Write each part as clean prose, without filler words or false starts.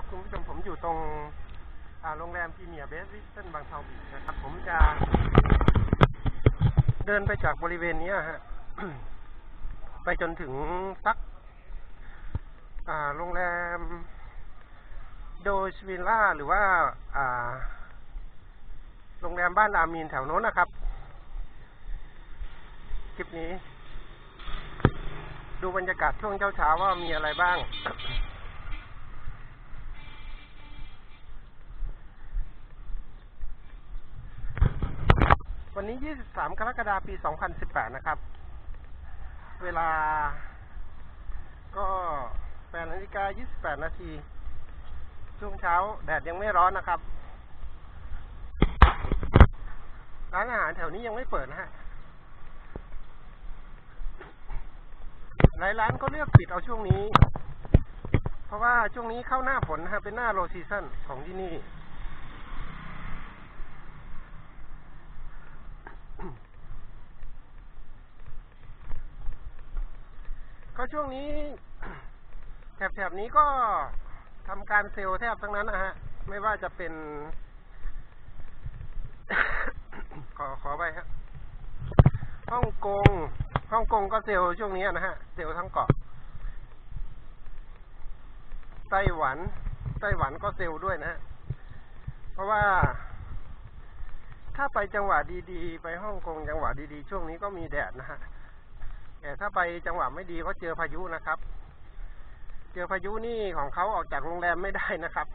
คุณผู้ชมผมอยู่ตรงโรงแรมพรีเมียร์เบสวิสตันบางเทาบีชนะครับผมจะเดินไปจากบริเวณนี้ฮะ ไปจนถึงสักโรงแรมโดยสวิลล่าหรือว่าโรงแรมบ้านอามีนแถวโน้นนะครับคลิปนี้ดูบรรยากาศช่วงเช้าว่ามีอะไรบ้าง วันนี้23 กรกฎาคม ปี 2018 นะครับเวลาก็8:28 นาทีช่วงเช้าแดดยังไม่ร้อนนะครับร้านอาหารแถวนี้ยังไม่เปิดนะฮะหลายร้านก็เลือกปิดเอาช่วงนี้เพราะว่าช่วงนี้เข้าหน้าฝนนะฮะเป็นหน้าโลซีซั่นของที่นี่ก็ช่วงนี้แถบนี้ก็ทำการเซลล์แทบทั้งนั้นนะฮะไม่ว่าจะเป็น ขอไปครับฮ่องกงก็เซลล์ช่วงนี้นะฮะเซลล์ทั้งเกาะไต้หวันก็เซลล์ด้วยนะฮะเพราะว่าถ้าไปจังหวะดีๆไปฮ่องกงจังหวะดีๆช่วงนี้ก็มีแดดนะฮะแต่ถ้าไปจังหวะไม่ดีก็เจอพายุนะครับเจอพายุนี่ของเขาออกจากโรงแรมไม่ได้นะครับ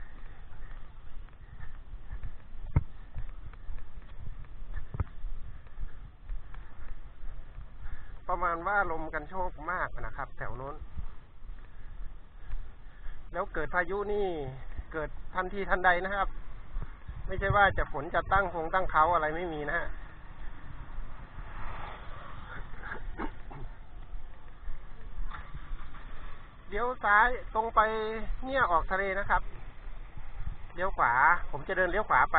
ประมาณว่าลมกันโชกมากนะครับแถวโน้นแล้วเกิดพายุนี่เกิดทันทีทันใดนะครับไม่ใช่ว่าจะฝนจะตั้งเขาอะไรไม่มีนะฮะเลี้ยวซ้ายตรงไปเนี่ยออกทะเลนะครับเลี้ยวขวาผมจะเดินเลี้ยวขวาไป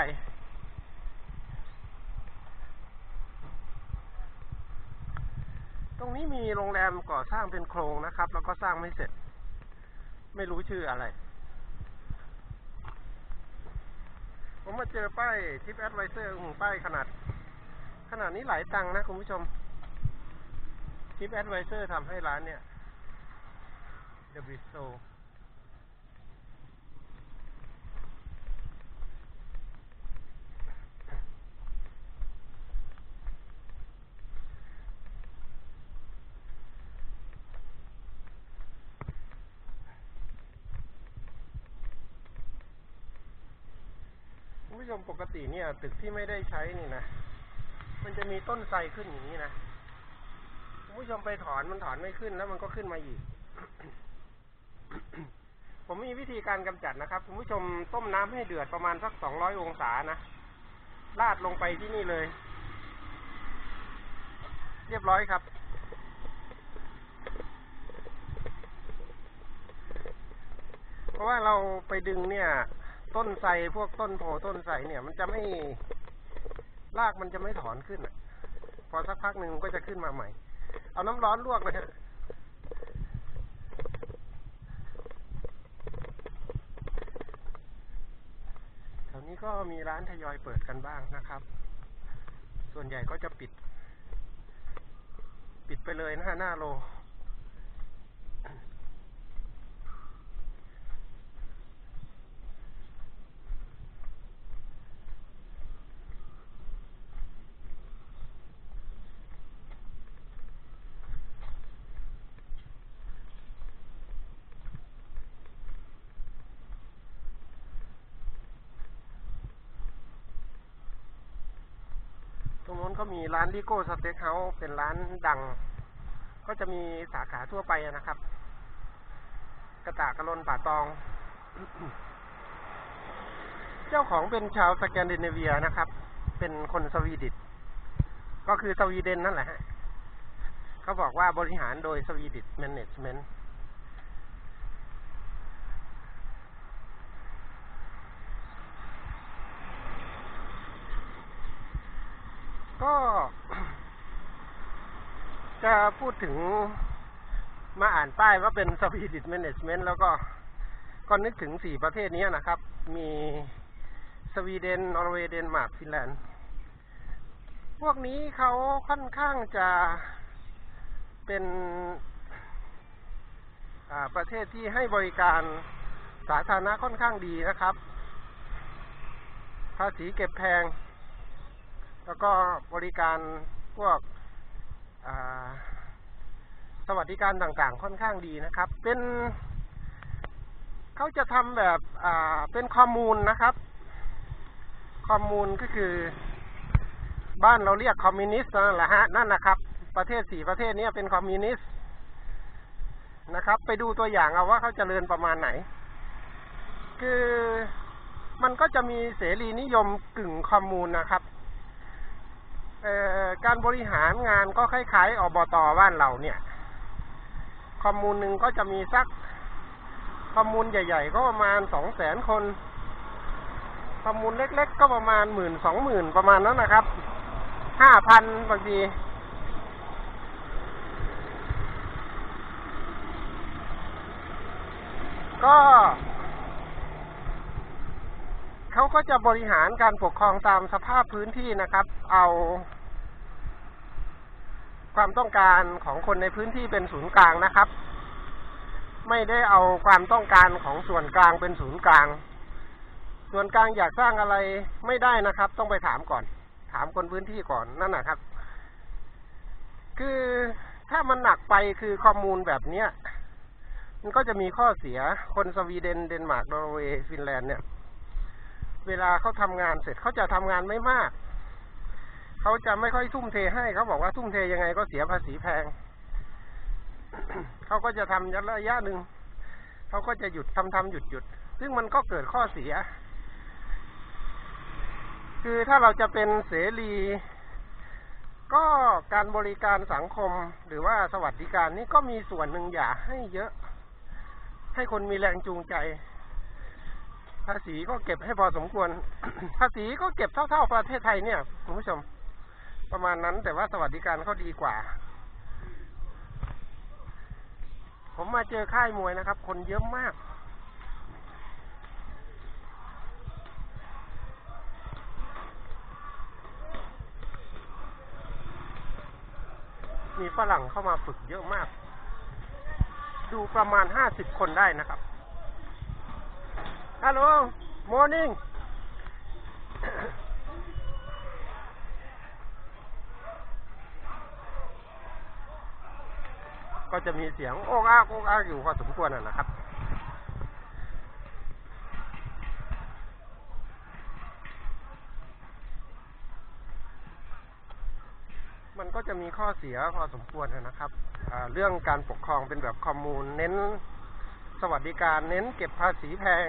ตรงนี้มีโรงแรมก่อสร้างเป็นโครงนะครับแล้วก็สร้างไม่เสร็จไม่รู้ชื่ออะไรผมมาเจอป้ายทิปแอดไวเซอร์ป้ายขนาดนี้หลายตังค์นะคุณผู้ชมทิปแอดไวเซอร์ทำให้ร้านเนี่ยThe Bistroคุณผู้ชมปกติเนี่ยตึกที่ไม่ได้ใช้นี่นะมันจะมีต้นไทรขึ้นอย่างนี้นะคุณผู้ชมไปถอนมันถอนไม่ขึ้นแล้วมันก็ขึ้นมาอีก ผมมีวิธีการกำจัดนะครับคุณผู้ชมต้มน้ำให้เดือดประมาณสัก200 องศานะราดลงไปที่นี่เลยเรียบร้อยครับเพราะว่าเราไปดึงเนี่ยต้นไทรพวกต้นโพต้นไทรเนี่ยมันจะไม่รากมันจะไม่ถอนขึ้นพอสักพักหนึ่งก็จะขึ้นมาใหม่เอาน้ำร้อนลวกเลยแถวนี้ก็มีร้านทยอยเปิดกันบ้างนะครับส่วนใหญ่ก็จะปิดไปเลยนะฮะหน้าโลตรงนู้นก็มีร้านลิโก้สเต็กเฮาส์เป็นร้านดังก็จะมีสาขาทั่วไปนะครับกระตากระลนป่าตอง เจ้าของเป็นชาวสแกนดิเนเวียนะครับเป็นคนสวีดิชก็คือสวีเดนนั่นแหละฮะเขาบอกว่าบริหารโดยสวีดิชแมเนจเมนต์ก็จะพูดถึงมาอ่านป้ายว่าเป็นสวีดิชแมเนจเมนต์แล้วก็ก็นึกถึง4 ประเทศนี้นะครับมีสวีเดนนอร์เวย์เดนมาร์กฟินแลนด์พวกนี้เขาค่อนข้างจะเป็นประเทศที่ให้บริการสาธารณะค่อนข้างดีนะครับภาษีเก็บแพงแล้วก็บริการพวกสวัสดิการต่างๆค่อนข้างดีนะครับเขาจะทำแบบเป็นคอมมูนนะครับคอมมูนก็คือบ้านเราเรียกคอมมิวนิสต์นั่นแหละฮะนั่นนะครับประเทศ4 ประเทศนี้เป็นคอมมิวนิสต์นะครับไปดูตัวอย่างเอาว่าเขาเจริญประมาณไหนคือมันก็จะมีเสรีนิยมกึ่งคอมมูนนะครับการบริหารงานก็คล้ายๆอบต.บ้านเราเนี่ยคอมมูนหนึ่งก็จะมีสักคอมมูนใหญ่ๆก็ประมาณ 200,000 คนคอมมูนเล็กๆก็ประมาณ 10,000-20,000 ประมาณนั้นนะครับ 5,000 บางทีก็เขาก็จะบริหารการปกครองตามสภาพพื้นที่นะครับเอาความต้องการของคนในพื้นที่เป็นศูนย์กลางนะครับไม่ได้เอาความต้องการของส่วนกลางเป็นศูนย์กลางส่วนกลางอยากสร้างอะไรไม่ได้นะครับต้องไปถามก่อนถามคนพื้นที่ก่อนนั่นนะครับคือถ้ามันหนักไปคือคอมมูนแบบเนี้ยมันก็จะมีข้อเสียคนสวีเดนเดนมาร์กนอร์เวย์ฟินแลนด์เนี่ยเวลาเขาทำงานเสร็จเขาจะทำงานไม่มากเขาจะไม่ค่อยทุ่มเทให้เขาบอกว่าทุ่มเทยังไงก็เสียภาษีแพง เขาก็จะทำระยะหนึ่งเขาก็จะหยุดทำหยุดซึ่งมันก็เกิดข้อเสียคือถ้าเราจะเป็นเสรีก็การบริการสังคมหรือว่าสวัสดิการนี่ก็มีส่วนหนึ่งอย่าให้เยอะให้คนมีแรงจูงใจภาษีก็เก็บให้พอสมควร ภาษีก็เก็บเท่าประเทศไทยเนี่ยคุณผู้ชมประมาณนั้นแต่ว่าสวัสดิการเขาดีกว่าผมมาเจอค่ายมวยนะครับคนเยอะมากมีฝรั่งเข้ามาฝึกเยอะมากดูประมาณ50 คนได้นะครับฮัลโหลมอร์นิ่งก็จะมีเสียงโอ๊กอักอยู่พอสมควรนะครับมันก็จะมีข้อเสียพอสมควรนะครับเรื่องการปกครองเป็นแบบคอมมูนเน้นสวัสดิการเน้นเก็บภาษีแพง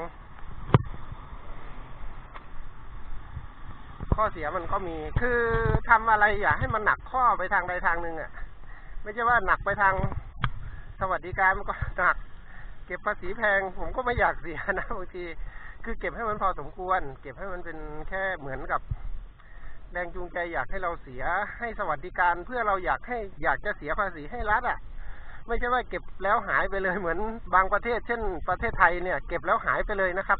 ข้อเสียมันก็มีคือทำอะไรอย่าให้มันหนักข้อไปทางใดทางหนึ่งไม่ใช่ว่าหนักไปทางสวัสดิการมันก็หนักเก็บภาษีแพงผมก็ไม่อยากเสียนะบางทีคือเก็บให้มันพอสมควรเก็บให้มันเป็นแค่เหมือนกับแรงจูงใจอยากให้เราเสียให้สวัสดิการเพื่อเราอยากจะเสียภาษีให้รัฐไม่ใช่ว่าเก็บแล้วหายไปเลยเหมือนบางประเทศเช่นประเทศไทยเนี่ยเก็บแล้วหายไปเลยนะครับ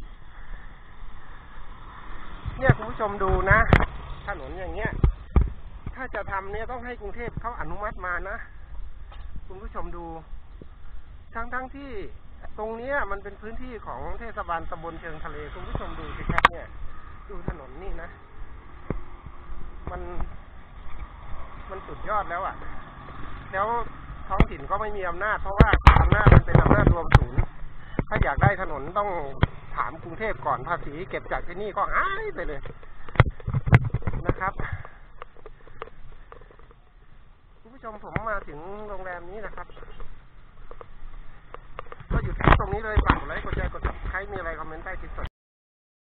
เนี่ยคุณผู้ชมดูนะถนนอย่างเงี้ยถ้าจะทำเนี่ยต้องให้กรุงเทพเขาอนุมัติมานะคุณผู้ชมดูทั้งที่ตรงนี้มันเป็นพื้นที่ของเทศบาลตำบลเชิงทะเลคุณผู้ชมดูสิครับเนี่ยดูถนนนี่นะมันสุดยอดแล้วแล้วท้องถิ่นก็ไม่มีอำนาจเพราะว่าอำนาจมันเป็นอำนาจรวมศูนย์ถ้าอยากได้ถนนต้องถามกรุงเทพก่อนภาษีเก็บจากที่นี่ก็หายไปเลยนะครับคุณผู้ชมผมมาถึงโรงแรมนี้นะครับก็อยู่ที่ตรงนี้เลยฝากกดไลค์กดแชร์กด Subscribe มีอะไรคอมเมนต์ใต้คลิป